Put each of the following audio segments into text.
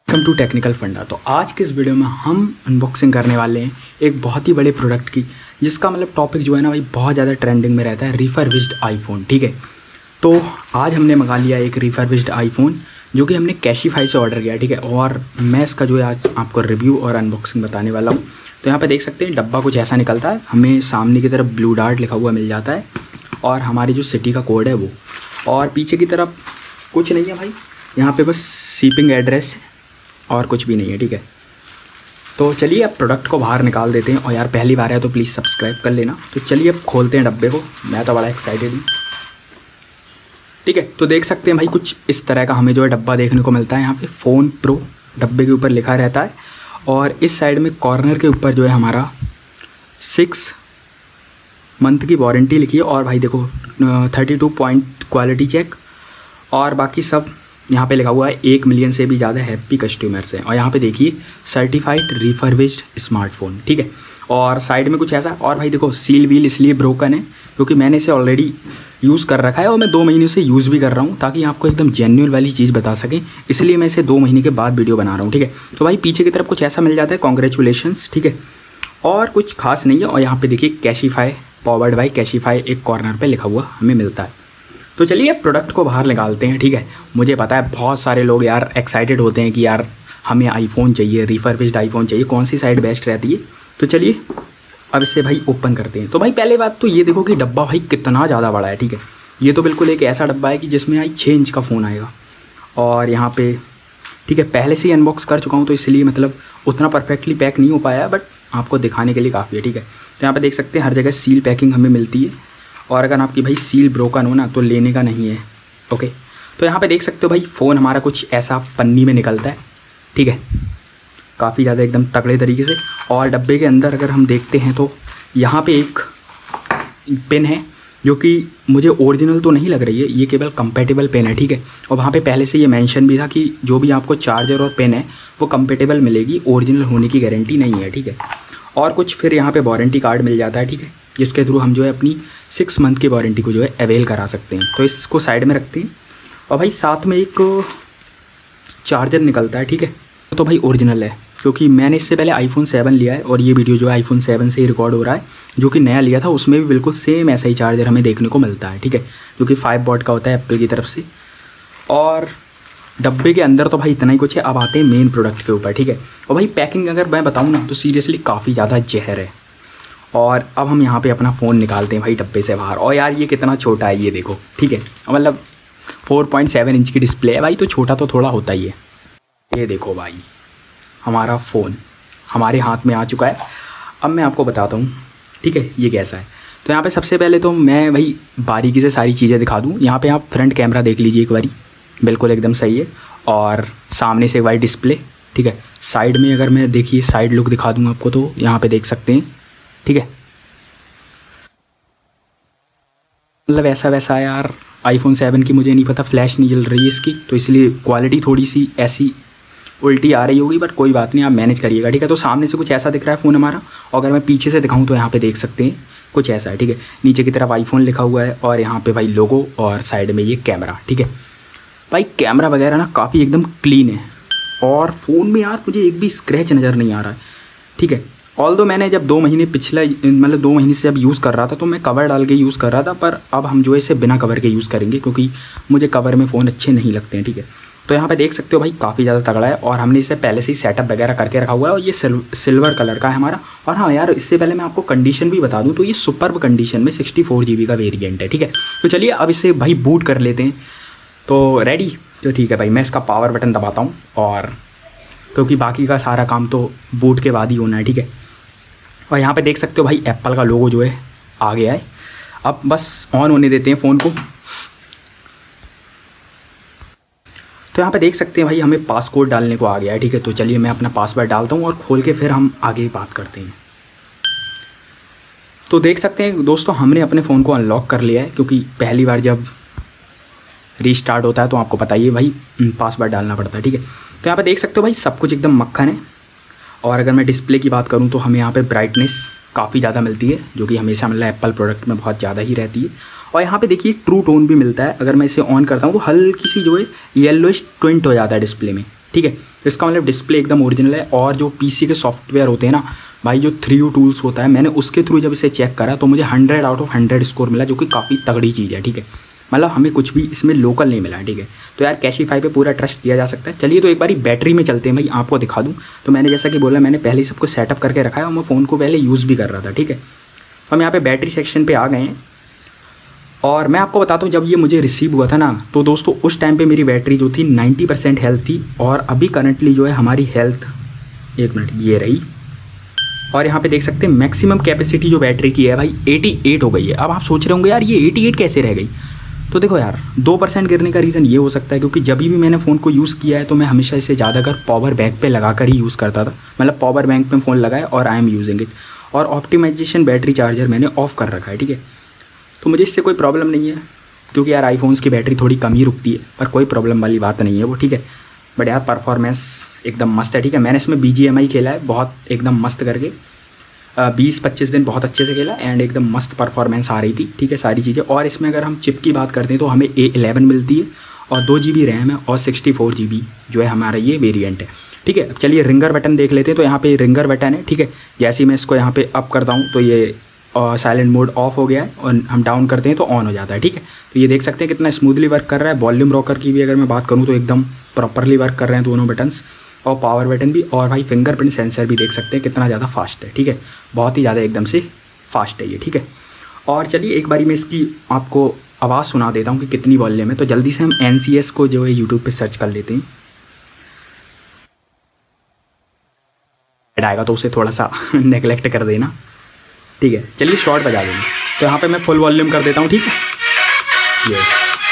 Welcome to technical फंडा। तो आज के इस वीडियो में हम अनबॉक्सिंग करने वाले हैं एक बहुत ही बड़े प्रोडक्ट की, जिसका मतलब टॉपिक जो है ना भाई बहुत ज़्यादा ट्रेंडिंग में रहता है, रिफर्बिश्ड आईफोन। ठीक है, तो आज हमने मंगा लिया एक रिफर्बिश्ड आईफोन जो कि हमने कैशिफाई से ऑर्डर किया। ठीक है, और मैं इसका जो है आज आपको रिव्यू और अनबॉक्सिंग बताने वाला हूँ। तो यहाँ पर देख सकते हैं डब्बा कुछ ऐसा निकलता है, हमें सामने की तरफ ब्लू डार्ट लिखा हुआ मिल जाता है और हमारी जो सिटी का कोड है वो, और पीछे की तरफ कुछ नहीं है भाई, यहाँ पे बस शिपिंग एड्रेस है और कुछ भी नहीं है। ठीक है, तो चलिए अब प्रोडक्ट को बाहर निकाल देते हैं। और यार पहली बार है तो प्लीज़ सब्सक्राइब कर लेना। तो चलिए अब खोलते हैं डब्बे को, मैं तो बड़ा एक्साइटेड हूँ। ठीक है, तो देख सकते हैं भाई कुछ इस तरह का हमें जो है डब्बा देखने को मिलता है। यहाँ पे फ़ोन प्रो डब्बे के ऊपर लिखा रहता है और इस साइड में कॉर्नर के ऊपर जो है हमारा 6 मंथ की वारंटी लिखी है। और भाई देखो 32 पॉइंट क्वालिटी चेक और बाकी सब यहाँ पे लिखा हुआ है। 1 मिलियन से भी ज़्यादा हैप्पी कस्टमर्स हैं। और यहाँ पे देखिए सर्टिफाइड रिफर्बिश्ड स्मार्टफोन। ठीक है, और साइड में कुछ ऐसा। और भाई देखो सील व्हील इसलिए ब्रोकन है क्योंकि मैंने इसे ऑलरेडी यूज़ कर रखा है और मैं 2 महीने से यूज़ भी कर रहा हूँ, ताकि आपको एकदम जेन्युइन वाली चीज़ बता सकें, इसलिए मैं इसे 2 महीने के बाद वीडियो बना रहा हूँ। ठीक है, तो भाई पीछे की तरफ कुछ ऐसा मिल जाता है, कॉन्ग्रेचुलेशंस। ठीक है, और कुछ खास नहीं है। और यहाँ पर देखिए कैशिफाई पावर्ड बाय कैशिफाई एक कॉर्नर पर लिखा हुआ हमें मिलता है। तो चलिए अब प्रोडक्ट को बाहर निकालते हैं। ठीक है, मुझे पता है बहुत सारे लोग यार एक्साइटेड होते हैं कि यार हमें आईफोन चाहिए, रिफर्बिश्ड आईफोन चाहिए, कौन सी साइड बेस्ट रहती है। तो चलिए अब इसे भाई ओपन करते हैं। तो भाई पहले बात तो ये देखो कि डब्बा भाई कितना ज़्यादा बड़ा है। ठीक है, ये तो बिल्कुल एक ऐसा डब्बा है कि जिसमें आई 6 इंच का फ़ोन आएगा। और यहाँ पे ठीक है पहले से ही अनबॉक्स कर चुका हूँ तो इसलिए मतलब उतना परफेक्टली पैक नहीं हो पाया है, बट आपको दिखाने के लिए काफ़ी है। ठीक है, तो यहाँ पर देख सकते हैं हर जगह सील पैकिंग हमें मिलती है, और अगर आपकी भाई सील ब्रोकन हो ना तो लेने का नहीं है। ओके, तो यहाँ पे देख सकते हो भाई फ़ोन हमारा कुछ ऐसा पन्नी में निकलता है। ठीक है, काफ़ी ज़्यादा एकदम तगड़े तरीके से। और डब्बे के अंदर अगर हम देखते हैं तो यहाँ पे एक पेन है जो कि मुझे ओरिजिनल तो नहीं लग रही है, ये केवल कंपैटिबल पेन है। ठीक है, और वहाँ पे पहले से ये मेंशन भी था कि जो भी आपको चार्जर और पेन है वो कंपैटिबल मिलेगी, ओरिजिनल होने की गारंटी नहीं है। ठीक है, और कुछ फिर यहाँ पे वारंटी कार्ड मिल जाता है। ठीक है, जिसके थ्रू हम जो है अपनी 6 मंथ की वारंटी को जो है अवेल करा सकते हैं। तो इसको साइड में रखते हैं। और भाई साथ में एक चार्जर निकलता है। ठीक है, तो भाई ओरिजिनल है क्योंकि मैंने इससे पहले आईफोन 7 लिया है और ये वीडियो जो है आईफोन 7 से ही रिकॉर्ड हो रहा है, जो कि नया लिया था उसमें भी बिल्कुल सेम ऐसा ही चार्जर हमें देखने को मिलता है। ठीक है, जो कि 5 वॉट का होता है एप्पल की तरफ से। और डब्बे के अंदर तो भाई इतना ही कुछ है। अब आते हैं मेन प्रोडक्ट के ऊपर। ठीक है, और भाई पैकिंग अगर मैं बताऊँ ना तो सीरियसली काफ़ी ज़्यादा जहर है। और अब हम यहाँ पे अपना फ़ोन निकालते हैं भाई डब्बे से बाहर। और यार ये कितना छोटा है ये देखो। ठीक है, मतलब 4.7 इंच की डिस्प्ले है भाई, तो छोटा तो थोड़ा होता ही है। ये देखो भाई हमारा फ़ोन हमारे हाथ में आ चुका है। अब मैं आपको बताता हूँ ठीक है ये कैसा है। तो यहाँ पे सबसे पहले तो मैं भाई बारीकी से सारी चीज़ें दिखा दूँ। यहाँ पे आप फ्रंट कैमरा देख लीजिए एक बारी, बिल्कुल एकदम सही है। और सामने से एक बारी डिस्प्ले। ठीक है, साइड में अगर मैं देखिए साइड लुक दिखा दूँ आपको तो यहाँ पे देख सकते हैं। ठीक है, मतलब ऐसा वैसा यार आईफोन 7 की मुझे नहीं पता, फ्लैश नहीं जल रही है इसकी, तो इसलिए क्वालिटी थोड़ी सी ऐसी उल्टी आ रही होगी, बट कोई बात नहीं, आप मैनेज करिएगा। ठीक है, तो सामने से कुछ ऐसा दिख रहा है फ़ोन हमारा। और अगर मैं पीछे से दिखाऊं तो यहाँ पे देख सकते हैं कुछ ऐसा है। ठीक है, नीचे की तरफ आईफोन लिखा हुआ है और यहाँ पे भाई लोगो और साइड में ये कैमरा। ठीक है, भाई कैमरा वगैरह ना काफ़ी एकदम क्लीन है और फ़ोन में यार मुझे एक भी स्क्रैच नज़र नहीं आ रहा है। ठीक है, ऑल्दो मैंने जब 2 महीने पिछला मतलब 2 महीने से जब यूज़ कर रहा था तो मैं कवर डाल के यूज़ कर रहा था, पर अब हम जो है इसे बिना कवर के यूज़ करेंगे क्योंकि मुझे कवर में फ़ोन अच्छे नहीं लगते हैं। ठीक है, तो यहाँ पे देख सकते हो भाई काफ़ी ज़्यादा तगड़ा है और हमने इसे पहले से ही सेटअप वगैरह करके रखा हुआ है और ये सिल्वर कलर का है हमारा। और हाँ यार इससे पहले मैं आपको कंडीशन भी बता दूँ तो ये सुपर्ब कंडीशन में 64 GB का वेरिएंट है। ठीक है, तो चलिए अब इसे भाई बूट कर लेते हैं। तो रेडी, तो ठीक है भाई मैं इसका पावर बटन दबाता हूँ, और क्योंकि बाकी का सारा काम तो बूट के बाद ही होना है। ठीक है, और यहाँ पे देख सकते हो भाई एप्पल का लोगो जो है आ गया है। अब बस ऑन होने देते हैं फ़ोन को। तो यहाँ पे देख सकते हैं भाई हमें पासकोड डालने को आ गया है। ठीक है, तो चलिए मैं अपना पासवर्ड डालता हूँ और खोल के फिर हम आगे बात करते हैं। तो देख सकते हैं दोस्तों हमने अपने फ़ोन को अनलॉक कर लिया है, क्योंकि पहली बार जब रीस्टार्ट होता है तो आपको पता ही है भाई पासवर्ड डालना पड़ता है। ठीक है, तो यहाँ पे देख सकते हो भाई सब कुछ एकदम मक्खन है। और अगर मैं डिस्प्ले की बात करूँ तो हमें यहाँ पे ब्राइटनेस काफ़ी ज़्यादा मिलती है, जो कि हमेशा मतलब एप्पल प्रोडक्ट में बहुत ज़्यादा ही रहती है। और यहाँ पे देखिए ट्रू टोन भी मिलता है। अगर मैं इसे ऑन करता हूँ तो हल्की सी जो है येलोइश ट्विंट हो जाता है डिस्प्ले में। ठीक है। तो इसका मतलब डिस्प्ले एकदम ओरिजिनल है। और जो पीसी के सॉफ्टवेयर होते हैं ना भाई, जो 3U टूल्स होता है, मैंने उसके थ्रू जब इसे चेक करा तो मुझे 100 आउट ऑफ 100 स्कोर मिला, जो कि काफ़ी तगड़ी चीज़ है, ठीक है। मतलब हमें कुछ भी इसमें लोकल नहीं मिला है, ठीक है। तो यार कैशीफाई पे पूरा ट्रस्ट किया जा सकता है। चलिए तो एक बारी बैटरी में चलते हैं भाई, आपको दिखा दूँ। तो मैंने जैसा कि बोला, मैंने पहले ही सबको सेटअप करके रखा है और मैं फ़ोन को पहले यूज़ भी कर रहा था, ठीक है। तो हम यहाँ पे बैटरी सेक्शन पे आ गए हैं और मैं आपको बताता हूँ, जब ये मुझे रिसीव हुआ था ना, तो दोस्तों उस टाइम पे मेरी बैटरी जो थी 90% हेल्थ थी। और अभी करंटली जो है हमारी हेल्थ, एक मिनट, ये रही। और यहाँ पे देख सकते हैं मैक्सिमम कैपेसिटी जो बैटरी की है भाई 88 हो गई है। अब आप सोच रहे होंगे यार ये 88 कैसे रह गई। तो देखो यार 2% गिरने का रीज़न ये हो सकता है क्योंकि जब भी मैंने फ़ोन को यूज़ किया है तो मैं हमेशा इसे ज़्यादातर पावर बैंक पे लगा कर ही यूज़ करता था। मतलब पावर बैंक पे फ़ोन लगाया और आई एम यूजिंग इट। और ऑप्टिमाइजेशन बैटरी चार्जर मैंने ऑफ़ कर रखा है, ठीक है। तो मुझे इससे कोई प्रॉब्लम नहीं है क्योंकि यार आईफोन्स की बैटरी थोड़ी कम ही रुकती है, पर कोई प्रॉब्लम वाली बात नहीं है वो, ठीक है। बट यार परफॉर्मेंस एकदम मस्त है, ठीक है। मैंने इसमें BGMI खेला है बहुत एकदम मस्त करके, 20-25 दिन बहुत अच्छे से खेला एंड एकदम मस्त परफॉर्मेंस आ रही थी, ठीक है, सारी चीज़ें। और इसमें अगर हम चिप की बात करते हैं तो हमें A11 मिलती है और 2 GB रैम है और 64 GB जो है हमारा ये वेरिएंट है, ठीक है। अब चलिए रिंगर बटन देख लेते हैं। तो यहाँ पे रिंगर बटन है, ठीक है। जैसे ही मैं इसको यहाँ पे अप करता हूँ तो ये साइलेंट मोड ऑफ हो गया है और हम डाउन करते हैं तो ऑन हो जाता है, ठीक है। तो ये देख सकते हैं कितना स्मूथली वर्क कर रहा है। वॉल्यूम रॉकर की भी अगर मैं बात करूँ तो एकदम प्रॉपरली वर्क कर रहे हैं दोनों बटन्स, और पावर बटन भी। और भाई फिंगरप्रिंट सेंसर भी देख सकते हैं कितना ज़्यादा फास्ट है, ठीक है। बहुत ही ज़्यादा एकदम से फास्ट है ये, ठीक है। और चलिए एक बारी मैं इसकी आपको आवाज़ सुना देता हूँ कि कितनी वॉल्यूम है। तो जल्दी से हम NCS को जो है यूट्यूब पे सर्च कर लेते हैं। आएगा तो उसे थोड़ा सा नेगलेक्ट कर देना, ठीक है। चलिए शॉर्ट बजा देंगे। तो यहाँ पे मैं फुल वॉल्यूम कर देता हूँ, ठीक है। ये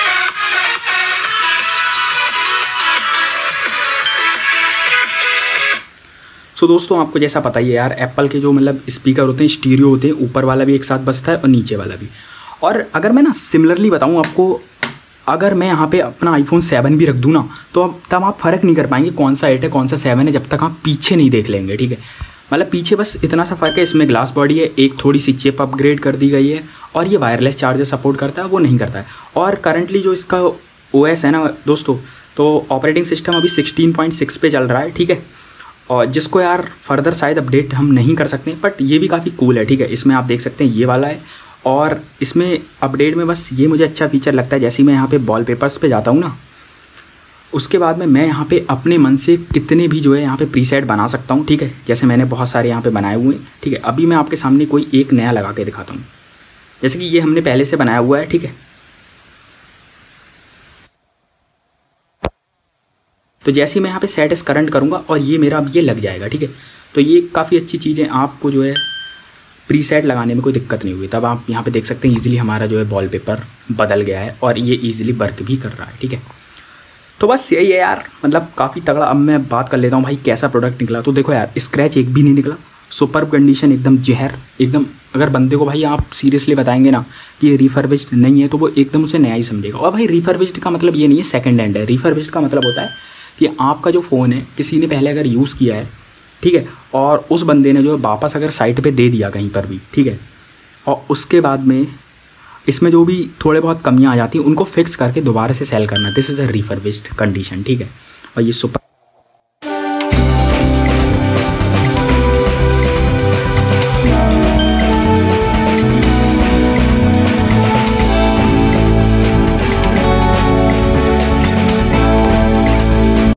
सो दोस्तों आपको जैसा पता ही है यार, एप्पल के जो मतलब स्पीकर होते हैं स्टीरियो होते हैं, ऊपर वाला भी एक साथ बजता है और नीचे वाला भी। और अगर मैं ना सिमिलरली बताऊँ आपको, अगर मैं यहाँ पे अपना iPhone 7 भी रख दूँ ना तो तब आप फ़र्क नहीं कर पाएंगे कौन सा 8 है कौन सा 7 है, जब तक आप पीछे नहीं देख लेंगे, ठीक है। मतलब पीछे बस इतना सा फ़र्क है, इसमें ग्लास बॉडी है, एक थोड़ी सी चिप अपग्रेड कर दी गई है और ये वायरलेस चार्जर सपोर्ट करता है, वो नहीं करता है। और करंटली जो इसका OS है ना दोस्तों, तो ऑपरेटिंग सिस्टम अभी 16.6 पे चल रहा है, ठीक है। और जिसको यार फर्दर शायद अपडेट हम नहीं कर सकते, बट ये भी काफ़ी कूल है, ठीक है। इसमें आप देख सकते हैं ये वाला है। और इसमें अपडेट में बस ये मुझे अच्छा फीचर लगता है, जैसे मैं यहाँ पे वॉलपेपर्स पे जाता हूँ ना, उसके बाद में मैं यहाँ पे अपने मन से कितने भी जो है यहाँ पे प्रीसेट बना सकता हूँ, ठीक है। जैसे मैंने बहुत सारे यहाँ पे बनाए हुए हैं, ठीक है। अभी मैं आपके सामने कोई एक नया लगा के दिखाता हूँ, जैसे कि ये हमने पहले से बनाया हुआ है, ठीक है। तो जैसे ही मैं यहाँ पे सेट इस करंट करूँगा और ये मेरा अब ये लग जाएगा, ठीक है। तो ये काफ़ी अच्छी चीज़ है, आपको जो है प्रीसेट लगाने में कोई दिक्कत नहीं हुई। तब आप यहाँ पे देख सकते हैं ईजिली हमारा जो है वॉलपेपर बदल गया है और ये ईजिली वर्क भी कर रहा है, ठीक है। तो बस यही है यार, मतलब काफ़ी तगड़ा। अब मैं बात कर लेता हूँ भाई कैसा प्रोडक्ट निकला। तो देखो यार स्क्रैच एक भी नहीं निकला, सुपर्ब कंडीशन एकदम जहर एकदम। अगर बंदे को भाई आप सीरियसली बताएंगे ना कि ये रिफर्बिश्ड नहीं है तो वो एकदम उसे नया ही समझेगा। और भाई रिफर्बिश्ड का मतलब ये नहीं है सेकंड हैंड है, रिफर्बिश्ड का मतलब होता है कि आपका जो फ़ोन है किसी ने पहले अगर यूज़ किया है, ठीक है, और उस बंदे ने जो है वापस अगर साइट पे दे दिया कहीं पर भी, ठीक है, और उसके बाद में इसमें जो भी थोड़े बहुत कमियां आ जाती हैं उनको फिक्स करके दोबारा से सेल करना, this is a refurbished condition, ठीक है। और ये सुपर